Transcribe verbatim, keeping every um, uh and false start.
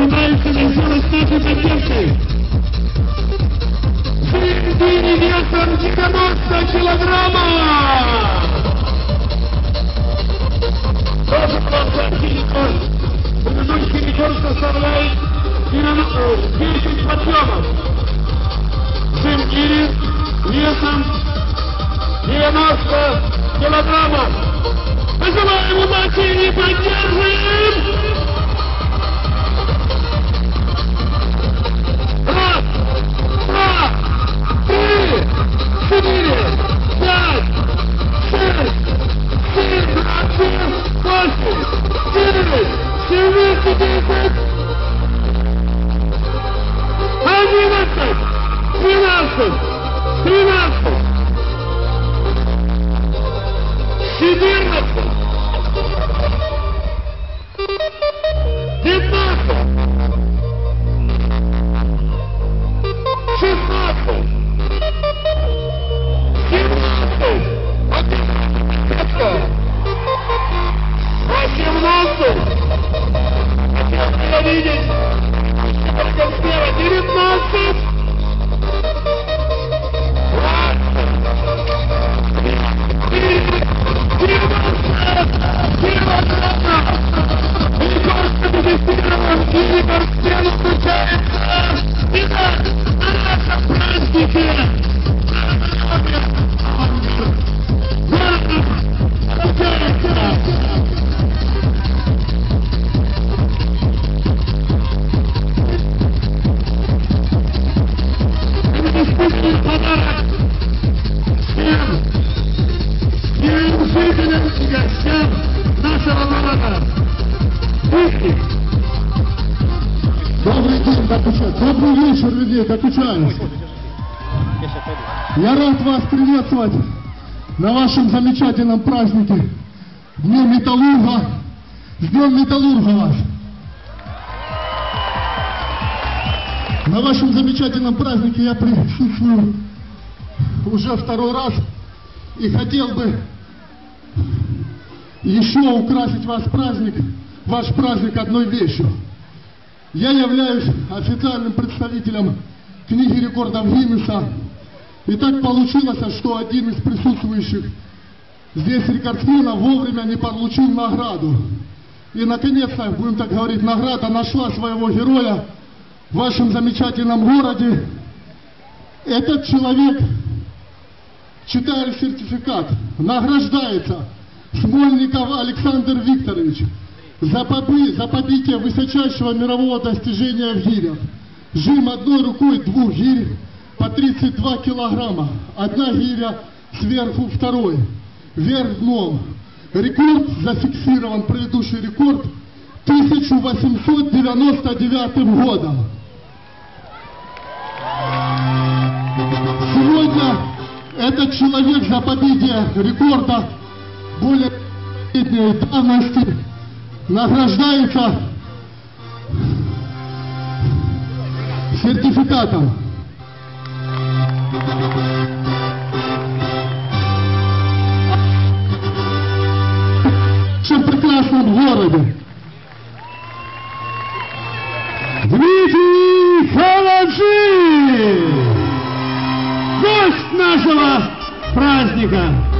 пытается сделать нашей поддержкой. Середине весом девяносто килограммов! Тоже площадки рекорд. Предыдущий рекорд составляет десять подъемов. Джим весом девяносто килограммов. Пожелаем удачи и поддержим! Раз, два, три, четыре, пять, шесть, семь, восемь, восемь, девять, семнадцать, десять, одиннадцать, двенадцать, тринадцать, четырнадцать, пятнадцать, шестнадцать, семнадцать, восемнадцать, хотел бы видеть, только сперва девятнадцать, Добрый день, докучаюсь. Добрый вечер, людей, докучаюсь. Я рад вас приветствовать на вашем замечательном празднике Дню Металлурга. С Днем Металлурга вас! На вашем замечательном празднике я присутствую уже второй раз и хотел бы еще украсить ваш праздник, ваш праздник одной вещью. Я являюсь официальным представителем книги рекордов Гиннесса. И так получилось, что один из присутствующих здесь рекордсменов вовремя не получил награду. И наконец-то, будем так говорить, награда нашла своего героя в вашем замечательном городе. Этот человек, читая сертификат, награждается Смольников Александр Викторович за, побы, за побитие высочайшего мирового достижения в гирях. Жим одной рукой двух гирь по тридцать два килограмма. Одна гиря сверху второй. Вверх дном. Рекорд зафиксирован, предыдущий рекорд, тысяча восемьсот девяносто девятым годом. Сегодня этот человек за побитие рекорда более летней давности награждается сертификатом. В нашем прекрасном городе. Дмитрий Халаджи! Гость нашего праздника!